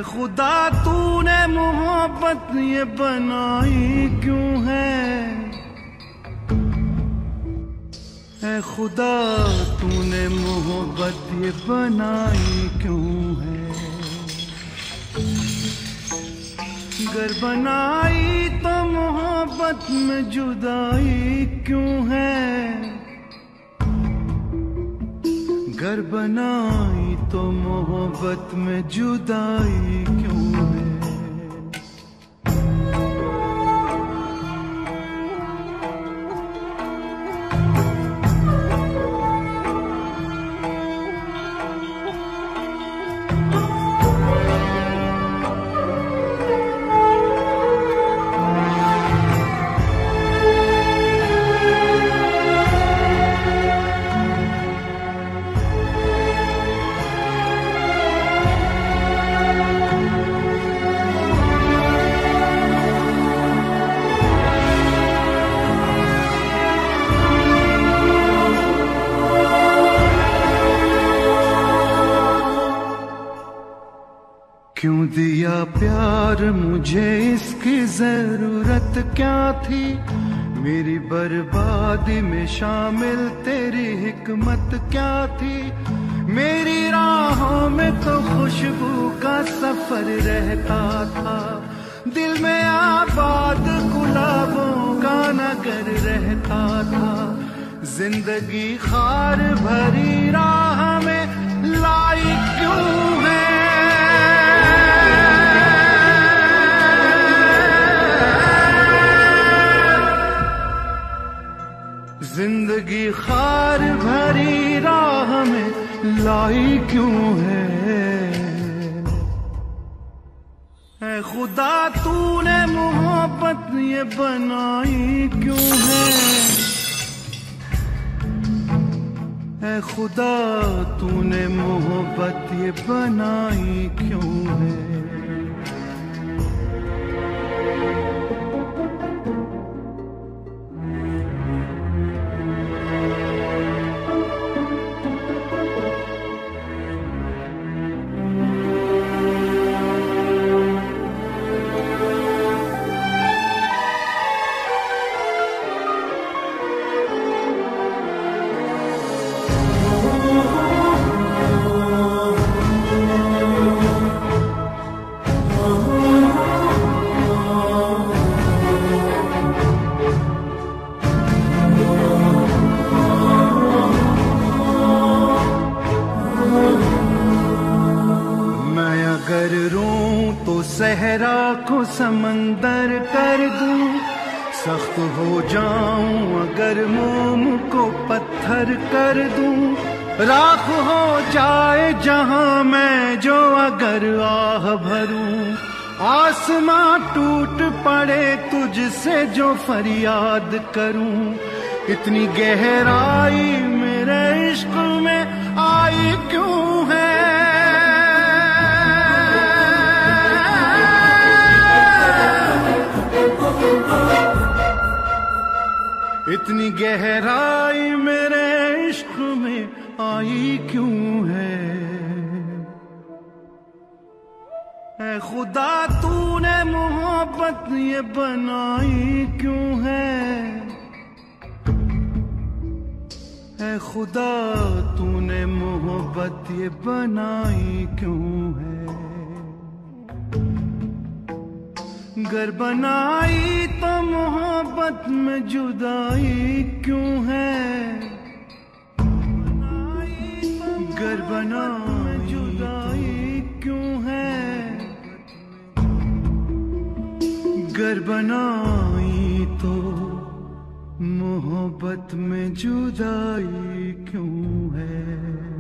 ऐ खुदा तूने मोहब्बत ये बनाई क्यों है, ऐ खुदा तूने मोहब्बत ये बनाई क्यों है। गर बनाई तो मोहब्बत में जुदाई क्यों है, गर बनाई तो मोहब्बत में जुदाई क्यों है। क्यों दिया प्यार मुझे, इसकी जरूरत क्या थी, मेरी बर्बादी में शामिल तेरी हिकमत क्या थी। मेरी राहों में तो खुशबू का सफर रहता था, दिल में आबाद गुलाबों का नगर रहता था। जिंदगी खार भरी राह में लाई क्यों है, जिंदगी खार भरी राह में लाई क्यों है। ऐ खुदा तूने मोहब्बत ये बनाई क्यों है, ऐ खुदा तूने मोहब्बत ये बनाई क्यों है। अगर रूं तो सहरा को समंदर कर दूं, सख्त हो जाऊं अगर मोम को पत्थर कर दूं। राख हो जाए जहां मैं जो अगर आह भरूं, आसमां टूट पड़े तुझसे जो फरियाद करूं। इतनी गहराई मेरे इश्क में आई क्यों है, इतनी गहराई मेरे इश्क में आई क्यों है। ऐ खुदा तूने मोहब्बत ये बनाई क्यों है, ऐ खुदा तूने मोहब्बत ये बनाई क्यों है। गर बनाई तो मोहब्बत में जुदाई क्यों है, गर बनाई जुदाई क्यों है, गर बनाई तो मोहब्बत में जुदाई क्यों है।